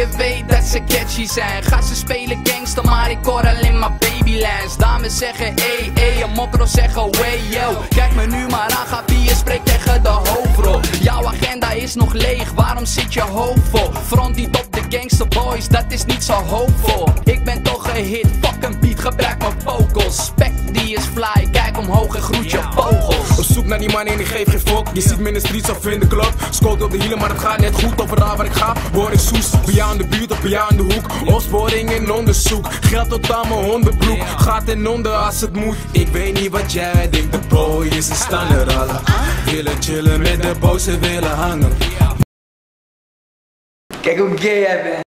je weet dat ze catchy zijn. Ga ze spelen gangster, maar ik hoor alleen maar babylines. Dames zeggen en mokro zeggen way yo. Kijk me nu maar aan, ga je spreekt tegen de hoofdrol. Jouw agenda is nog leeg, waarom zit je hoofd vol? Front niet op de gangster boys, dat is niet zo hoopvol. Ik ben toch gehit, fuck een beat, gebruik mijn vocals. Spek die is fly, kijk omhoog en groet je vogels. Op zoek naar die man en ik geef geen fok. Je ziet me in de streets of in de club. Scoot op de hielen, maar het gaat net goed. Overal waar ik ga, hoor ik soes. Bij jou in de buurt of bij jou in de hoek. Opsporing en onderzoek. Geld tot aan mijn hondenbroek. Gaat en onder als het moet. Ik weet niet wat jij denkt, de boy is een standaard alle. Willen chillen met de boos en willen hangen. Kijk hoe gay jij bent.